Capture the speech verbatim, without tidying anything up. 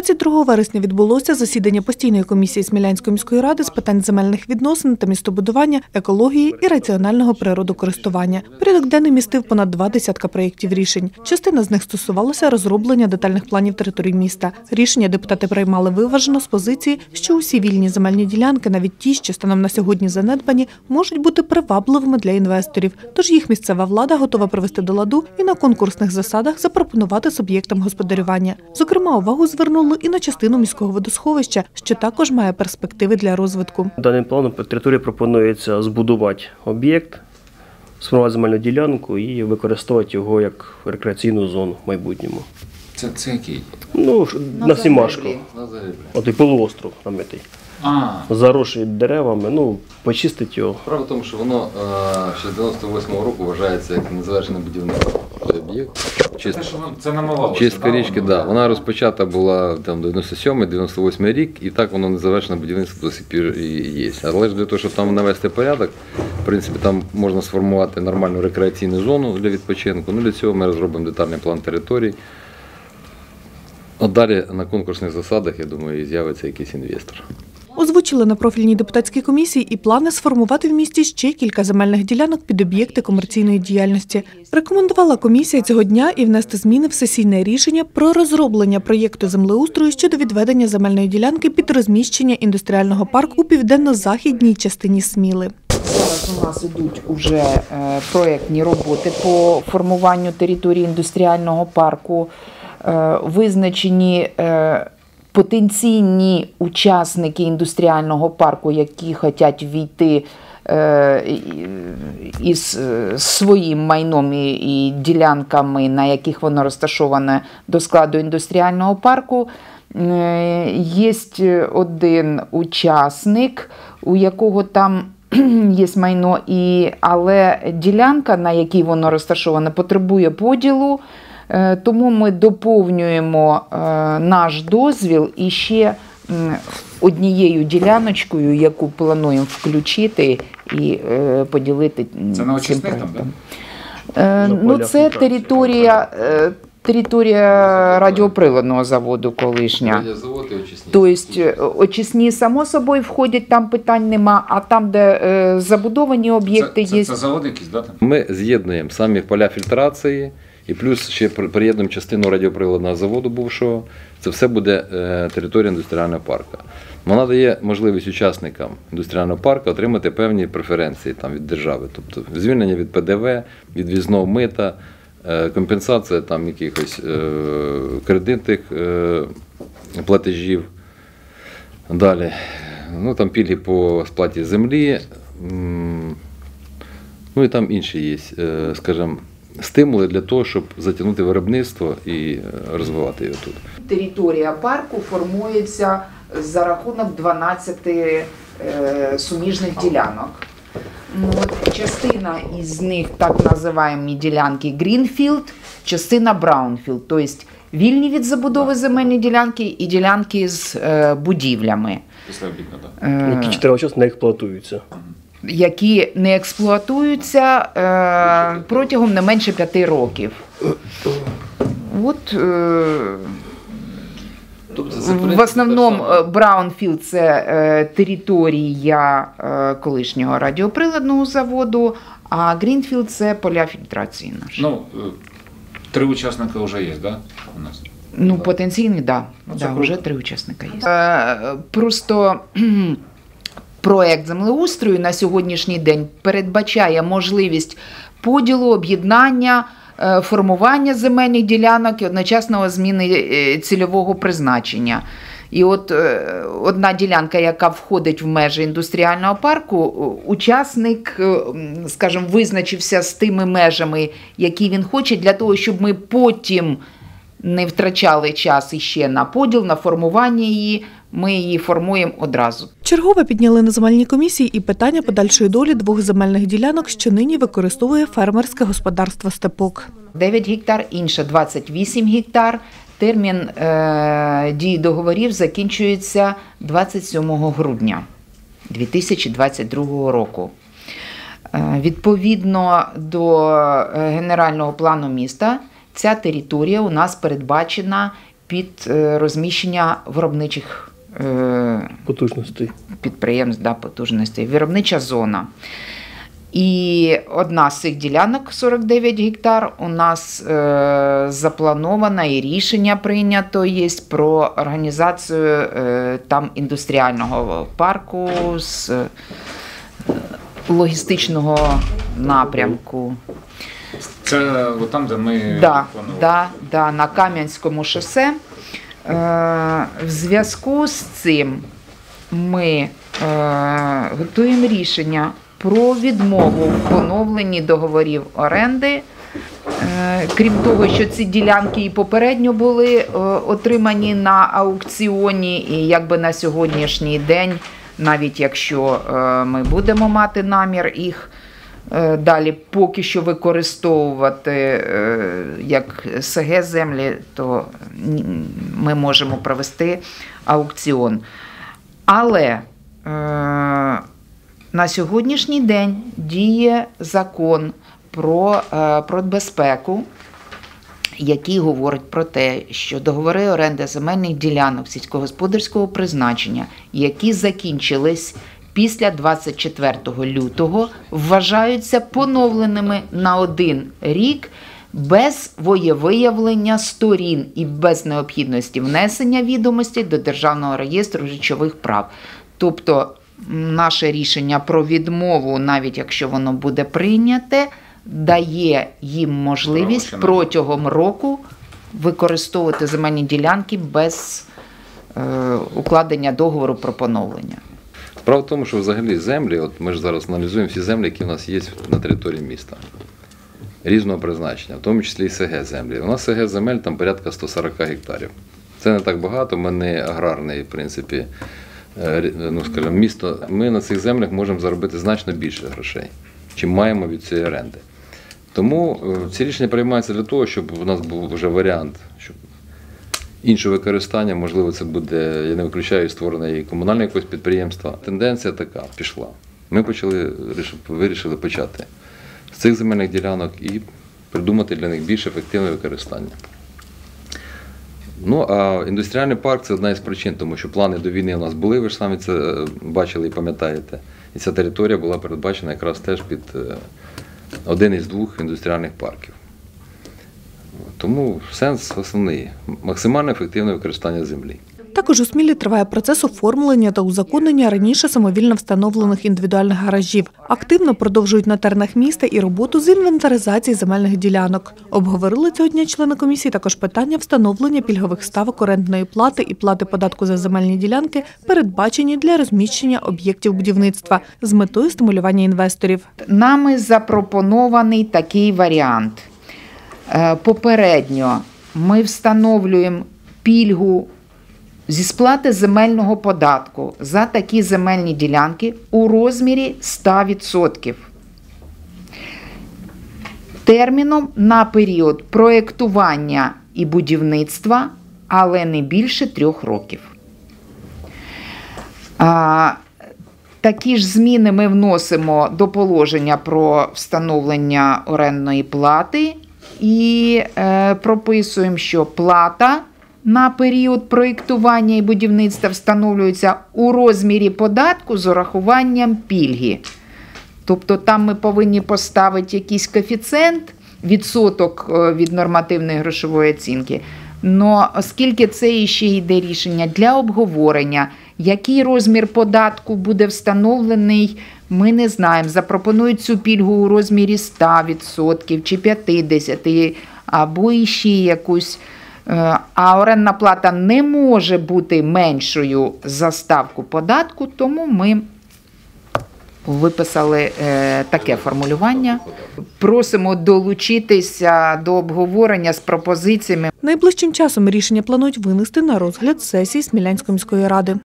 двадцять другого вересня відбулося засідання постійної комісії Смілянської міської ради з питань земельних відносин та містобудування, екології і раціонального природокористування. Порядок денний містив понад два десятка проєктів рішень. Частина з них стосувалася розроблення детальних планів територій міста. Рішення депутати приймали виважено з позиції, що усі вільні земельні ділянки, навіть ті, що станом на сьогодні занедбані, можуть бути привабливими для інвесторів. Тож їх місцева влада готова привести до ладу і на конкурсних засадах запропонувати суб'єктам господарювання. Зокрема, увагу звернули і на частину міського водосховища, що також має перспективи для розвитку. Даним планом по території пропонується збудувати об'єкт, сформувати земельну ділянку і використовувати його як рекреаційну зону в майбутньому. Це, це який? Ну, на, на Сімашку. На Загиблі. От і полуостров намитий. А. Заросший деревами, ну, почистити його. Справа в тому, що воно ще з дев'яносто восьмого року вважається як незавершений будівний об'єкт. Це, це намалалося, Чистка да? річки, так. Да. Вона розпочата була там дев'яносто сьомий дев'яносто восьмий рік, і так воно незавершене будівництво до сих пір і є. Але ж для того, щоб там навести порядок, в принципі, там можна сформувати нормальну рекреаційну зону для відпочинку. Ну, для цього ми розробимо детальний план територій. А далі на конкурсних засадах, я думаю, з'явиться якийсь інвестор. Озвучили на профільній депутатській комісії і плани сформувати в місті ще кілька земельних ділянок під об'єкти комерційної діяльності. Рекомендувала комісія цього дня і внести зміни в сесійне рішення про розроблення проєкту землеустрою щодо відведення земельної ділянки під розміщення індустріального парку у південно-західній частині Сміли. Зараз у нас ідуть уже проєктні роботи по формуванню території індустріального парку, визначені потенційні учасники індустріального парку, які хочуть війти із своїм майном і ділянками, на яких воно розташоване до складу індустріального парку. Є один учасник, у якого там є майно, і, але ділянка, на якій воно розташоване, потребує поділу. Тому ми доповнюємо наш дозвіл і ще однією діляночкою, яку плануємо включити і поділити. Це на очисних там, так? Ну, це територія, територія радіоприладного заводу колишня. Радіозавод і очисні. Тобто очисні, само собою, входять, там питань нема, а там, де забудовані об'єкти є. Це, це, це завод якийсь, да? Ми з'єднуємо самі поля фільтрації, і плюс ще приєднуємо частину радіоприладного заводу бувшого. Це все буде територія індустріального парку. Вона дає можливість учасникам індустріального парку отримати певні преференції там, від держави. Тобто звільнення від Пе Де Ве, від ввізного мита, компенсація там, якихось кредитних платежів. Далі, ну, там пільги по сплаті землі, ну і там інші є, скажімо, стимули для того, щоб затягнути виробництво і розвивати його тут. Територія парку формується за рахунок дванадцяти е, суміжних ділянок. От, частина із них, так називаємо ділянки Грінфілд, частина Браунфілд, тобто вільні від забудови земельні ділянки і ділянки з е, будівлями. Е, Які чотири часу не експлуатуються. Які не експлуатуються е, протягом не менше п'яти років. От, е, тобто це, в основному Браунфілд – це е, територія е, колишнього радіоприладного заводу, а Грінфілд – це поля фільтрації наші. Ну, три учасника вже є, да, у нас? Ну, потенційні, да. Ну, да. Вже три учасника є. Е, просто проєкт землеустрою на сьогоднішній день передбачає можливість поділу, об'єднання, формування земельних ділянок і одночасного зміни цільового призначення. І от одна ділянка, яка входить в межі індустріального парку, учасник, скажімо, визначився з тими межами, які він хоче, для того, щоб ми потім не втрачали час іще на поділ, на формування її, ми її формуємо одразу. Чергове підняли на земельній комісії і питання подальшої долі двох земельних ділянок, що нині використовує фермерське господарство «Степок». дев'ять гектар, інша двадцять вісім гектар. Термін е, дії договорів закінчується двадцять сьомого грудня дві тисячі двадцять другого року. Е, відповідно до генерального плану міста, ця територія у нас передбачена під е, розміщення виробничих е, Потужностей. підприємств, да, потужностей, виробнича зона. І одна з цих ділянок, сорок дев'ять гектар, у нас е, запланована і рішення прийнято є про організацію е, там індустріального парку з е, логістичного напрямку. Це от там, де ми Да, планували. да, да, на Кам'янському шосе. Е, в зв'язку з цим ми е, готуємо рішення про відмову в поновленні договорів оренди. Е, крім того, що ці ділянки і попередньо були е, отримані на аукціоні, і якби на сьогоднішній день, навіть якщо е, ми будемо мати намір їх е, далі поки що використовувати е, як ес ге землі, то ми можемо провести аукціон. Але е, на сьогоднішній день діє закон про е, продбезпеку, який говорить про те, що договори оренди земельних ділянок сільськогосподарського призначення, які закінчились після двадцять четвертого лютого, вважаються поновленими на один рік без волевиявлення сторін і без необхідності внесення відомостей до Державного реєстру речових прав. Тобто наше рішення про відмову, навіть якщо воно буде прийняте, дає їм можливість протягом року використовувати земельні ділянки без е, укладення договору про поновлення. Справа в тому, що взагалі землі, от ми ж зараз аналізуємо всі землі, які в нас є на території міста. Різного призначення, в тому числі і ес ге землі. У нас ес ге земель там порядка сто сорок гектарів. Це не так багато, ми не аграрний, в принципі, ну, скажімо, місто. Ми на цих землях можемо заробити значно більше грошей, чим маємо від цієї оренди. Тому ці рішення приймаються для того, щоб у нас був вже варіант, щоб інше використання, можливо, це буде, я не виключаю, створене і комунальне якесь підприємство. Тенденція така пішла. Ми почали, вирішили почати з цих земельних ділянок і придумати для них більш ефективне використання. Ну, а індустріальний парк – це одна із причин, тому що плани до війни у нас були, ви ж самі це бачили і пам'ятаєте. І ця територія була передбачена якраз теж під один із двох індустріальних парків. Тому сенс основний – максимально ефективне використання землі. Також у Смілі триває процес оформлення та узаконення раніше самовільно встановлених індивідуальних гаражів. Активно продовжують на теренах міста і роботу з інвентаризації земельних ділянок. Обговорили цього дня члени комісії також питання встановлення пільгових ставок орендної плати і плати податку за земельні ділянки, передбачені для розміщення об'єктів будівництва з метою стимулювання інвесторів. Нами запропонований такий варіант. Попередньо ми встановлюємо пільгу зі сплати земельного податку за такі земельні ділянки у розмірі ста відсотків. Терміном на період проєктування і будівництва, але не більше трьох років. А, такі ж зміни ми вносимо до положення про встановлення орендної плати і е, прописуємо, що плата на період проєктування і будівництва встановлюється у розмірі податку з урахуванням пільги. Тобто там ми повинні поставити якийсь коефіцієнт, відсоток від нормативної грошової оцінки. Но оскільки це ще йде рішення для обговорення, який розмір податку буде встановлений, ми не знаємо. Запропонують цю пільгу у розмірі ста відсотків чи п'ятдесят відсотків, або іще якусь. А орендна плата не може бути меншою за ставку податку, тому ми виписали таке формулювання. Просимо долучитися до обговорення з пропозиціями. Найближчим часом рішення планують винести на розгляд сесії Смілянської міської ради.